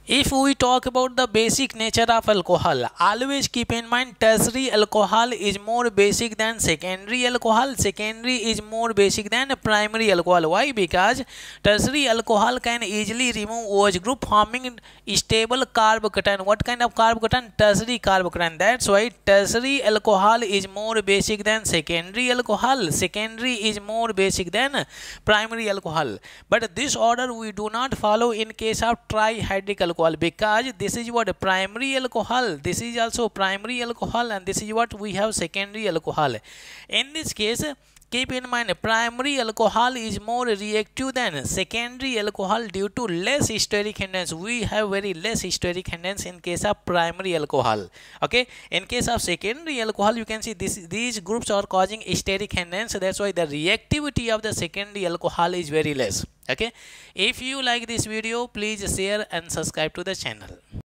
If we talk about the basic nature of alcohol, always keep in mind tertiary alcohol is more basic than secondary alcohol. Secondary is more basic than primary alcohol. Why? Because tertiary alcohol can easily remove OH group forming stable carbocation. What kind of carbocation? Tertiary carbocation. That's why tertiary alcohol is more basic than secondary alcohol. Secondary is more basic than primary alcohol. But this order we do not follow in case of trihydric alcohol, because this is what primary alcohol, this is also primary alcohol, and this is what we have secondary alcohol. In this case, keep in mind primary alcohol is more reactive than secondary alcohol due to less steric hindrance. We have very less steric hindrance in case of primary alcohol. Okay, in case of secondary alcohol, you can see these groups are causing steric hindrance. That's why the reactivity of the secondary alcohol is very less. Okay, if you like this video, please share and subscribe to the channel.